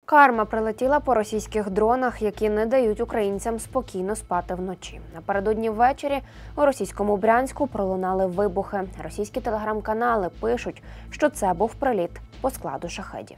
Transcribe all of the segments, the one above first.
Карма прилетіла по російських дронах, які не дають українцям спокійно спати вночі. Напередодні ввечері у російському Брянську пролунали вибухи. Російські телеграм-канали пишуть, що це був приліт по складу шахедів.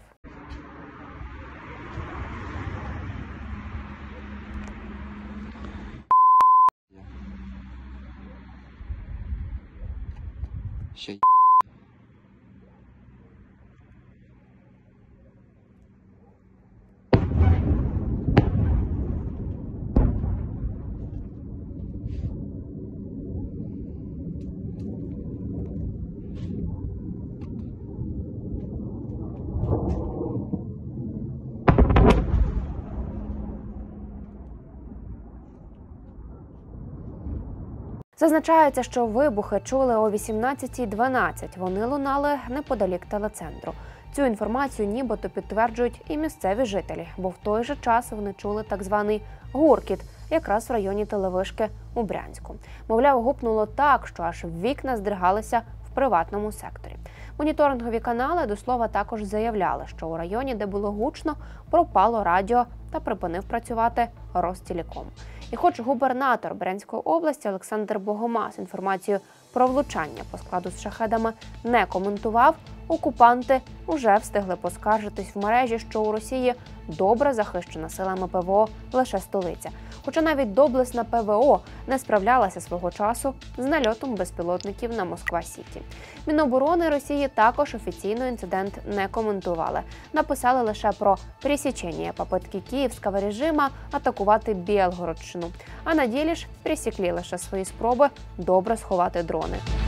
Зазначається, що вибухи чули о 18:12. Вони лунали неподалік телецентру. Цю інформацію нібито підтверджують і місцеві жителі, бо в той же час вони чули так званий гуркіт, якраз в районі телевишки у Брянську. Мовляв, гупнуло так, що аж вікна здригалися в приватному секторі. Моніторингові канали, до слова, також заявляли, що у районі, де було гучно, пропало радіо та припинив працювати Ростелеком. І хоч губернатор Брянської області Олександр Богомаз інформацію про влучання по складу з шахедами не коментував, окупанти вже встигли поскаржитись в мережі, що у Росії добре захищена силами ПВО лише столиця. Хоча навіть доблесна ПВО не справлялася свого часу з нальотом безпілотників на Москва-Сіті. Міноборони Росії також офіційно інцидент не коментували. Написали лише про пересічення попитки київського режиму атакувати Білгородщину. А на ділі ж пресікли лише свої спроби добре сховати дрони.